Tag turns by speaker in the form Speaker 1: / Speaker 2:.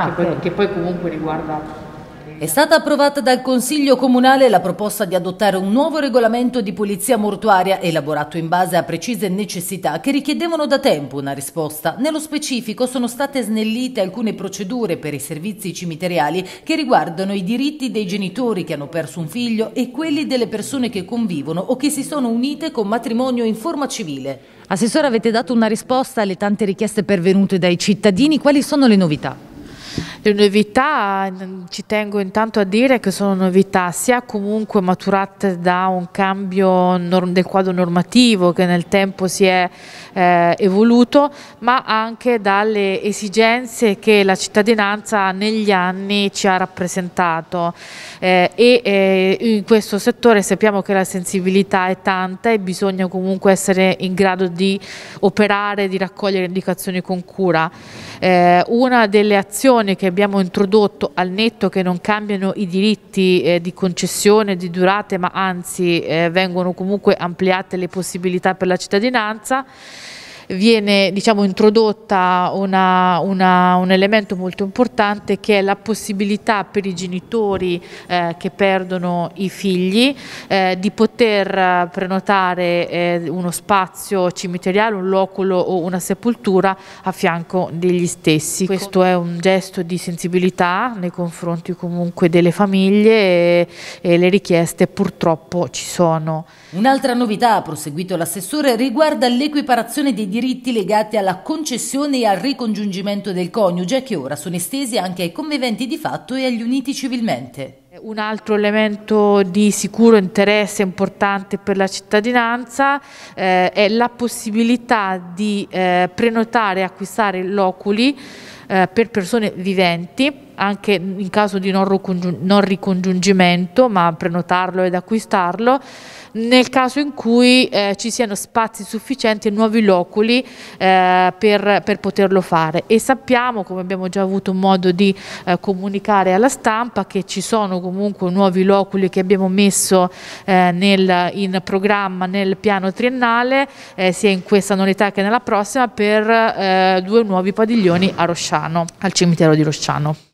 Speaker 1: che poi comunque riguarda.
Speaker 2: È stata approvata dal Consiglio Comunale la proposta di adottare un nuovo regolamento di polizia mortuaria elaborato in base a precise necessità che richiedevano da tempo una risposta. Nello specifico sono state snellite alcune procedure per i servizi cimiteriali che riguardano i diritti dei genitori che hanno perso un figlio e quelli delle persone che convivono o che si sono unite con matrimonio in forma civile. Assessore, avete dato una risposta alle tante richieste pervenute dai cittadini. Quali sono le novità?
Speaker 1: Le novità, ci tengo intanto a dire che sono novità sia comunque maturate da un cambio del quadro normativo che nel tempo si è evoluto, ma anche dalle esigenze che la cittadinanza negli anni ci ha rappresentato in questo settore sappiamo che la sensibilità è tanta e bisogna comunque essere in grado di operare, di raccogliere indicazioni con cura. Una delle azioni che abbiamo introdotto al netto che non cambiano i diritti di concessione, di durate, ma anzi vengono comunque ampliate le possibilità per la cittadinanza, viene introdotta un elemento molto importante che è la possibilità per i genitori che perdono i figli di poter prenotare uno spazio cimiteriale, un loculo o una sepoltura a fianco degli stessi. Questo è un gesto di sensibilità nei confronti comunque delle famiglie e le richieste purtroppo ci sono.
Speaker 2: Un'altra novità, ha proseguito l'assessore, riguarda l'equiparazione dei diritti legati alla concessione e al ricongiungimento del coniuge, che ora sono estesi anche ai conviventi di fatto e agli uniti civilmente.
Speaker 1: Un altro elemento di sicuro interesse importante per la cittadinanza è la possibilità di prenotare e acquistare loculi per persone viventi, anche in caso di non ricongiungimento, ma prenotarlo ed acquistarlo, nel caso in cui ci siano spazi sufficienti e nuovi loculi per poterlo fare. E sappiamo, come abbiamo già avuto modo di comunicare alla stampa, che ci sono comunque nuovi loculi che abbiamo messo in programma nel piano triennale, sia in questa annualità che nella prossima, per 2 nuovi padiglioni a Rosciano, al cimitero di Rosciano.